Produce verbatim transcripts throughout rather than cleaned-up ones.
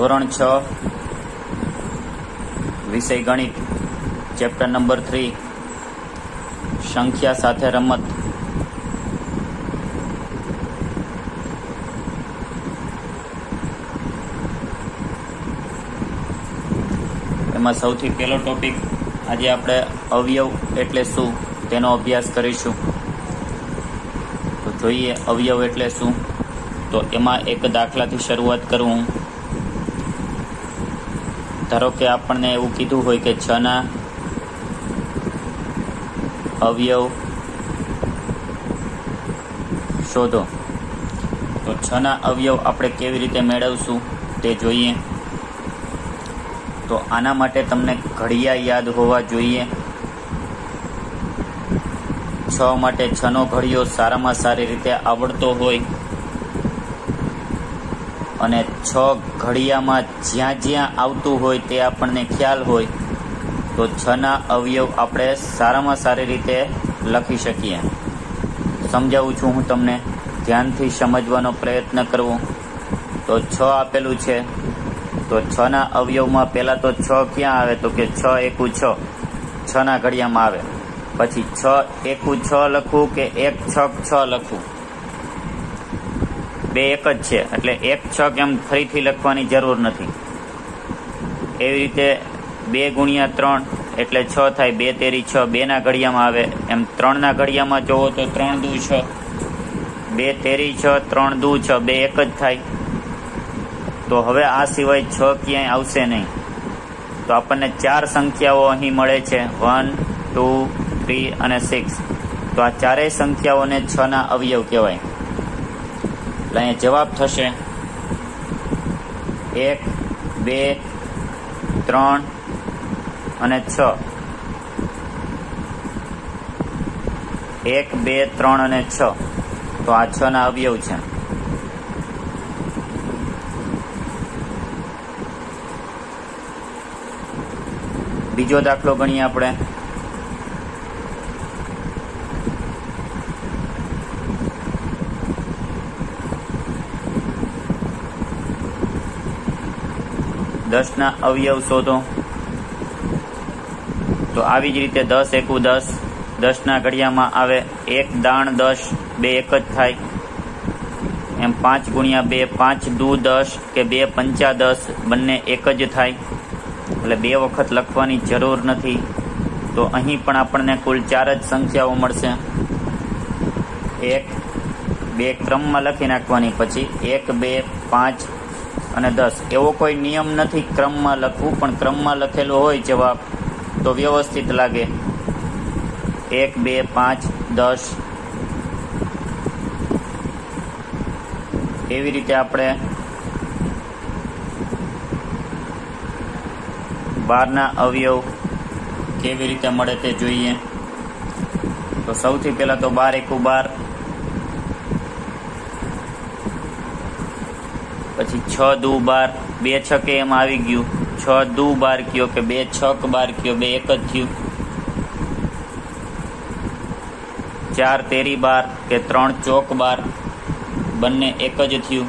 ધોરણ છ વિષય ગણિત ચેપ્ટર નંબર થ્રી સંખ્યા સાથે રમત. એમાં સૌથી પહેલો ટોપિક આજે આપણે અવયવ એટલે શું તેનો અભ્યાસ કરીશું. તો જોઈએ અવયવ એટલે શું. તો એમાં એક દાખલાથી શરૂઆત કરું. ધારો કે આપણને એવું કીધું હોય કે છ ના અવયવ શોધો. તો છ ના અવયવ આપણે કેવી રીતે મેળવશું તે જોઈએ. તો આના માટે તમને ઘડિયા યાદ હોવા જોઈએ. છ માટે છ નો ઘડિયો સારામાં સારી રીતે આવડતો હોય અને છ ઘડિયામાં જ્યાં જ્યાં આવતું હોય તે આપણને ખ્યાલ હોય તો છ ના અવયવ આપણે સારામાં સારી રીતે લખી શકીએ. સમજાવું છું હું તમને, ધ્યાનથી સમજવાનો પ્રયત્ન કરવો. તો છ આપેલું છે તો છ ના અવયવમાં પહેલા તો છ ક્યાં આવે તો કે છ એકુ છ, છ ના ઘડિયામાં આવે. પછી છ એકુ છ લખવું કે એક છક છ લખવું, બે એક જ છે એટલે એક છક એમ ફરીથી લખવાની જરૂર નથી. એવી રીતે બે ગુણ્યા ત્રણ એટલે છ થાય, બે તેરી છ, બે ના ઘડિયામાં આવે. એમ ત્રણ ના ઘડિયામાં જોવો તો ત્રણ દુ છ, બે તેરી છ, ત્રણ દુ છ, બે એક જ થાય. તો હવે આ સિવાય છ ક્યાંય આવશે નહીં. તો આપણને ચાર સંખ્યાઓ અહીં મળે છે, વન ટુ થ્રી અને સિક્સ. તો આ ચારેય સંખ્યાઓને છ ના અવયવ કહેવાય. એટલે અહીંયા જવાબ થશે એક, બે, ત્રણ અને છ. એક, બે, ત્રણ અને છ. તો આ છ ના અવયવ છે. બીજો દાખલો ગણીએ આપણે. દસ ના અવયવ શોધો. તો આવી જ રીતે દસ એકુ દસ, દસ ના ઘડિયામાં આવે એક દાણ દસ, બે એક જ થાય. એમ પાંચ ગુણ્યા બે, પાંચ દુ દસ કે બે પંચા દસ, બંને એક જ થાય. એટલે બે વખત લખવાની જરૂર નથી. તો અહીં પણ આપણને કુલ ચાર જ સંખ્યાઓ મળશે. એક બે ક્રમમાં લખી નાખવાની, પછી એક, બે, પાંચ અને દસ. એવો કોઈ નિયમ નથી ક્રમમાં લખવું, પણ ક્રમમાં લખેલો હોય જવાબ તો વ્યવસ્થિત લાગે. એક, બે, પાંચ, દસ. એવી રીતે આપણે બાર ના અવયવ કેવી રીતે મળે તે જોઈએ. તો સૌથી પહેલા તો બાર એકુ બાર, પછી છ દુ બાર, બે છકે એમાં આવી ગયું. છ દુ બાર કયો કે બે છક બાર કયો, બે એક જ થયું. ચાર તેરી બાર કે ત્રણ ચોક બાર, બંને એક જ થયું.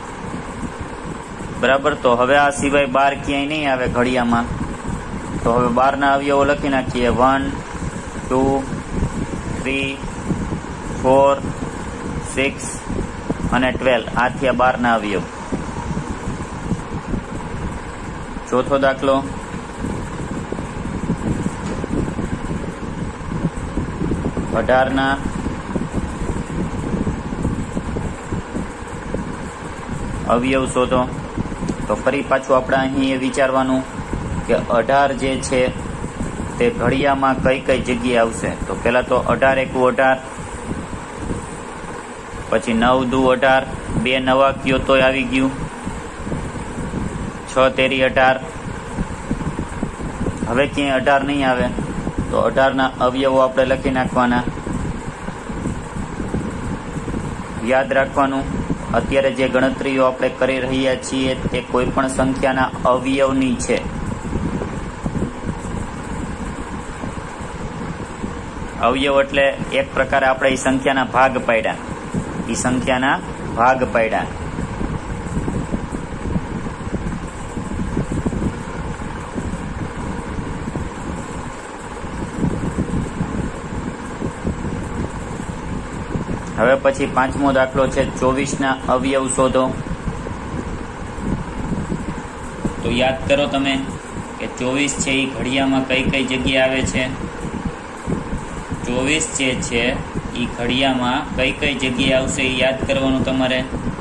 બરાબર. તો હવે આ સિવાય બાર ક્યાંય નહીં આવે ઘડિયામાં. તો હવે બાર ના અવયવો લખી નાખીએ. One, two, three, four, six અને ટ્વેલ્વ. આ થયા બાર ના અવયવ. ચોથો દાખલો. અઢાર ના અવયવ શોધો. તો ફરી પાછું આપણે અહીં એ વિચારવાનું કે અઢાર જે છે તે ઘડિયામાં કઈ કઈ જગ્યાએ આવશે. તો પેલા તો અઢાર એકુ અઢાર, પછી નવ દુ અઢાર, બે નવા કયો તોય આવી ગયું. છ તેરી અઢાર. હવે ક્યાંય અઢાર નહીં આવે તો અઢાર ના અવયવો આપણે લખી નાખવાના. યાદ રાખવાનું, અત્યારે જે ગણતરીઓ આપણે કરી રહ્યા છીએ તે કોઈ પણ સંખ્યાના અવયવની છે. અવયવ એટલે એક પ્રકારે આપણે એ સંખ્યાના ભાગ પાડ્યા. એ સંખ્યાના ભાગ પાડ્યા. હવે પછી પાંચમો દાખલો છે ચોવીસ ના અવયવ શોધો. તો યાદ કરો તમે કે ચોવીસ છે એ ઘડિયામાં કઈ કઈ જગ્યાએ આવે છે. ચોવીસ જે છે એ ઘડિયામાં કઈ કઈ જગ્યાએ આવશે એ યાદ કરવાનું તમારે.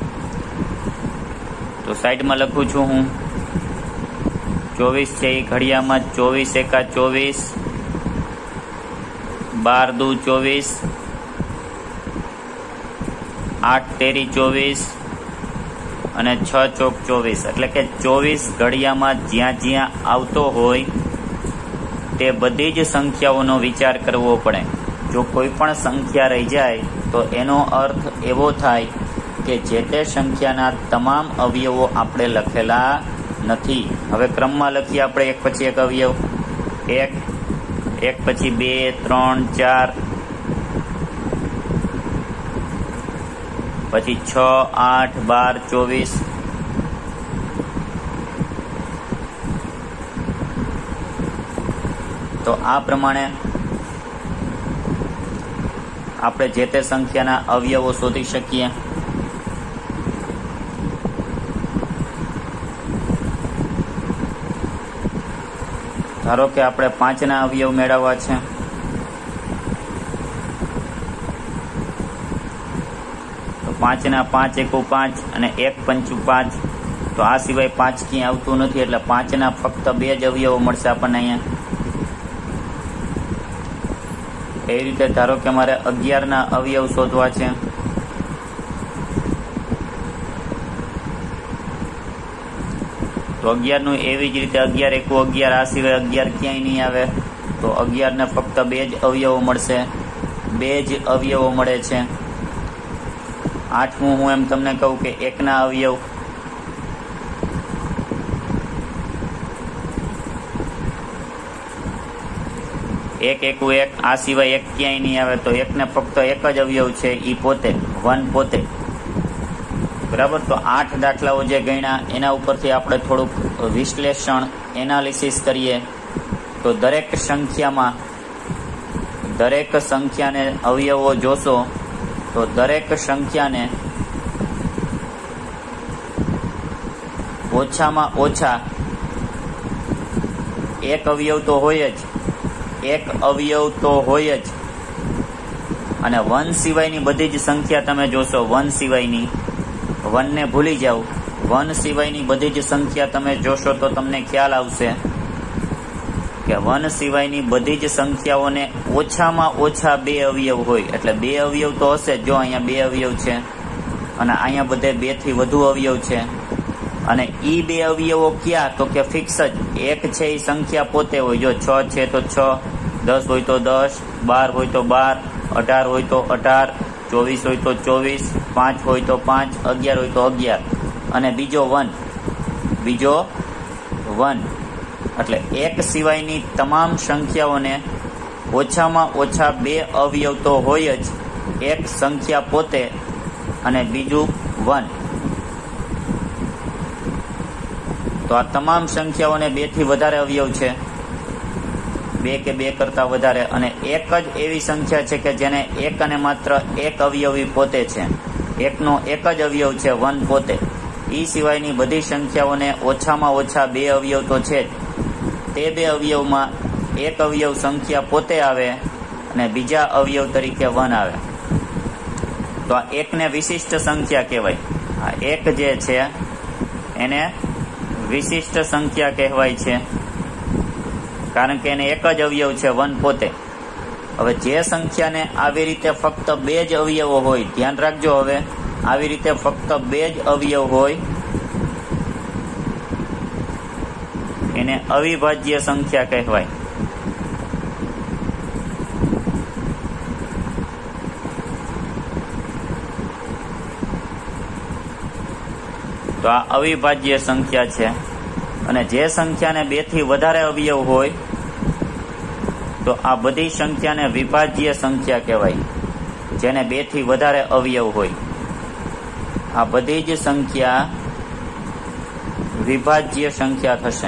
તો સાઈડમાં લખું છું હું. ચોવીસ છે એ ઘડિયામાં ચોવીસ એકા ચોવીસ, બાર દુ ચોવીસ, આઠ તેરી ચોવીસ અને છ ચોક ચોવીસ. એટલે કે ચોવીસ ઘડિયામાં જ્યાં જ્યાં આવતો હોય તે બધી જ સંખ્યાઓનો વિચાર કરવો પડે. જો કોઈ પણ સંખ્યા રહી જાય તો એનો અર્થ એવો થાય કે જે તે સંખ્યાના તમામ અવયવો આપણે લખેલા નથી. હવે ક્રમમાં લખીએ આપણે એક પછી એક અવયવ. એક એક પછી બે, ત્રણ, ચાર, પછી છ, આઠ, બાર, ચોવીસ. તો આ પ્રમાણે આપણે જે તે સંખ્યાના અવયવો શોધી શકીએ. ધારો કે આપણે પાંચના અવયવ મેળવવા છે. તો પાંચના પાંચ એકુ પાંચ અને એક પંચુ પાંચ. તો આ સિવાય પાંચ ક્યાંય આવતું નથી એટલે પાંચના ફક્ત બે જ અવયવો મળશે આપણને અહીંયા. એ રીતે ધારો કે મારે અગિયારના અવયવ શોધવા છે. તો અગિયાર નું એવી જ રીતે અગિયાર એકુ અગિયાર, આ સિવાય અગિયાર ક્યાંય નહીં આવે. તો અગિયાર ને ફક્ત બે જ અવયવો મળશે, બે જ અવયવો મળે છે. આઠમું હું એમ તમને કહું કે એકના અવયવ. એક એકુ એક, આ સિવાય એક ક્યાંય નહીં આવે. તો એક ને ફક્ત એક જ અવયવ છે, ઈ પોતે, વન પોતે. બરાબર. તો આઠ દાખલાઓ જે ગણ્યા એના ઉપરથી આપણે થોડુંક વિશ્લેષણ એનાલિસિસ કરીએ. તો દરેક સંખ્યામાં દરેક સંખ્યાને અવયવો જોશો તો દરેક સંખ્યાને ઓછામાં ઓછા એક અવયવ તો હોય જ એક અવયવ તો હોય જ અને વન સિવાયની બધી જ સંખ્યા તમે જોશો. વન સિવાયની, વન ને ભૂલી જાઓ, વન સિવાયની બધી જ સંખ્યા તમે જોશો તો તમને ખ્યાલ આવશે કે વન સિવાયની બધી જ સંખ્યાઓને ઓછામાં ઓછા બે અવયવ હોય. એટલે બે અવયવ તો હશે જ. જો અહીંયા બે અવયવ છે અને અહીંયા બધે બે થી વધુ અવયવ છે. અને ઈ બે અવયવો ક્યાં? તો કે ફિક્સ જ. એક છે એ સંખ્યા પોતે હોય. જો છ છે તો છ, દસ હોય તો દસ, બાર હોય તો બાર, અઢાર હોય તો અઢાર, ચોવીસ હોય તો ચોવીસ, પાંચ હોય તો પાંચ, અગિયાર હોય તો અગિયાર. અને બીજો વન, બીજો વન. એટલે એક સિવાયની તમામ સંખ્યાઓને ઓછામાં ઓછા બે અવયવ તો હોય જ. એક સંખ્યા પોતે અને બીજું વન. તો આ તમામ સંખ્યાઓને બે થી વધારે અવયવ છે, બે કે બે કરતા વધારે. અને એક જ એવી સંખ્યા છે કે જેને એક અને માત્ર એક અવયવી પોતે છે. એકનો એક જ અવયવ છે, વન પોતે. એ સિવાયની બધી સંખ્યાઓને ઓછામાં ઓછા બે અવયવ તો છે જ. તે બે અવયવમાં એક અવયવ સંખ્યા પોતે આવે અને બીજા અવયવ તરીકે વન આવે. તો આ એકને વિશિષ્ટ સંખ્યા કહેવાય. આ એક જે છે એને વિશિષ્ટ સંખ્યા કહેવાય છે, કારણ કે એને એક જ અવયવ છે, વન પોતે. હવે જે સંખ્યાને આવી રીતે ફક્ત બે જ અવયવો હોય, ધ્યાન રાખજો, હવે આવી રીતે ફક્ત બે જ અવયવ હોય એને અવિભાજ્ય સંખ્યા કહેવાય. તો આ અવિભાજ્ય સંખ્યા છે. અને જે સંખ્યાને બે થી વધારે અવયવ હોય તો આ બધી સંખ્યાને વિભાજ્ય સંખ્યા કહેવાય, જેને બે થી વધારે અવયવ હોય. આ બધી જ સંખ્યા વિભાજ્ય સંખ્યા થશે.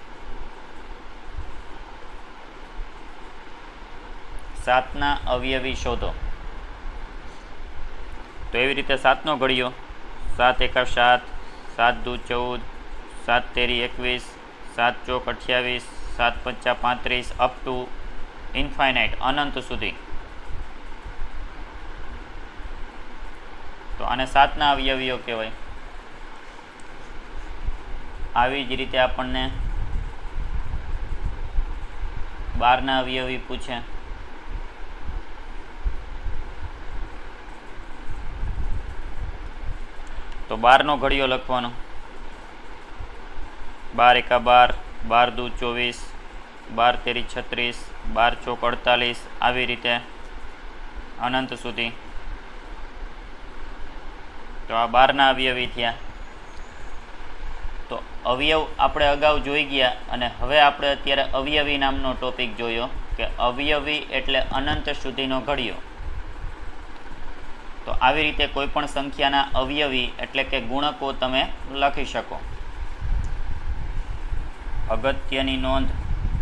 સાતના અવયવી શોધો. તો એવી રીતે સાતનો ઘડિયો સાત એકા સાત, સાત દુ ચૌદ, સાત તેરી એકવીસ, સાત ચોક અઠ્યાવીસ, સાત પંચા પાંત્રીસ, અપ ટુ ઇન્ફાઇનાઇટ અનંત સુધી. તો આને સાતના અવયવીઓ કહેવાય. આવી જ રીતે આપણને બારના અવયવી પૂછે. તો બારનો ઘડિયો લખવાનો. બાર એકા બાર, બાર દુ ચોવીસ, બાર તેરી છત્રીસ, બાર ચોક અડતાલીસ, આવી રીતે અનંત સુધી. તો આ બારના અવયવી થયા. તો અવયવ આપણે અગાઉ જોઈ ગયા અને હવે આપણે અત્યારે અવયવી નામનો ટોપિક જોયો કે અવયવી એટલે અનંત સુધીનો ઘડિયો. તો આવી રીતે કોઈ પણ સંખ્યાના અવયવી એટલે કે ગુણકો તમે લખી શકો. અગત્યની નોંધ.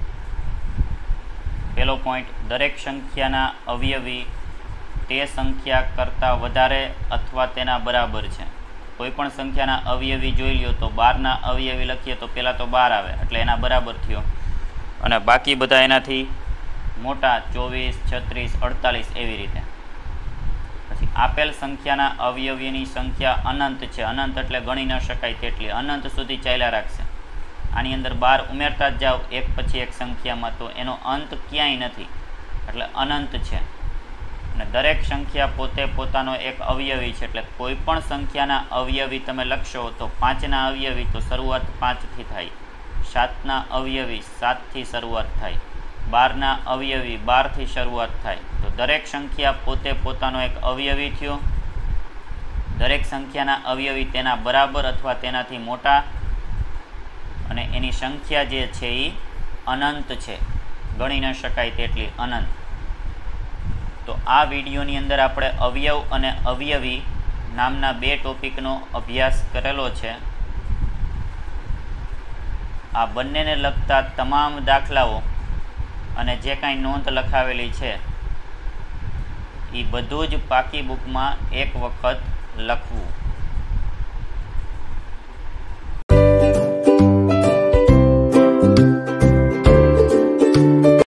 પહેલો પોઈન્ટ, દરેક સંખ્યાના અવયવી તે સંખ્યા કરતાં વધારે અથવા તેના બરાબર છે. કોઈ પણ સંખ્યાના અવયવી જોઈ લ્યો તો બારના અવયવી લખીએ તો પહેલાં તો બાર આવે એટલે એના બરાબર થયો, અને બાકી બધા એનાથી મોટા ચોવીસ, છત્રીસ, અડતાલીસ એવી રીતે. પછી આપેલ સંખ્યાના અવયવીની સંખ્યા અનંત છે. અનંત એટલે ગણી ન શકાય તેટલી, અનંત સુધી ચાલ્યા રાખશે. આની અંદર બાર ઉમેરતા જ જાઓ એક પછી એક સંખ્યામાં તો એનો અંત ક્યાંય નથી એટલે અનંત છે. અને દરેક સંખ્યા પોતે પોતાનો એક અવયવી છે એટલે કોઈ પણ સંખ્યાના અવયવી તમે લખશો તો પાંચના અવયવી તો શરૂઆત પાંચથી થાય, સાતના અવયવી સાતથી શરૂઆત થાય, બારના અવયવી બારથી શરૂઆત થાય. તો દરેક સંખ્યા પોતે પોતાનો એક અવયવી થયો. દરેક સંખ્યાના અવયવી તેના બરાબર અથવા તેનાથી મોટા, અને એની સંખ્યા જે છે એ અનંત છે, ગણી ન શકાય તેટલી અનંત. તો આ વિડીયોની અંદર આપણે અવયવ અને અવયવી નામના બે ટોપિકનો અભ્યાસ કરેલો છે. આ બંનેને લગતા તમામ દાખલાઓ અને જે કાંઈ નોંધ લખાવેલી છે એ બધું જ પાકી બુકમાં એક વખત લખવું.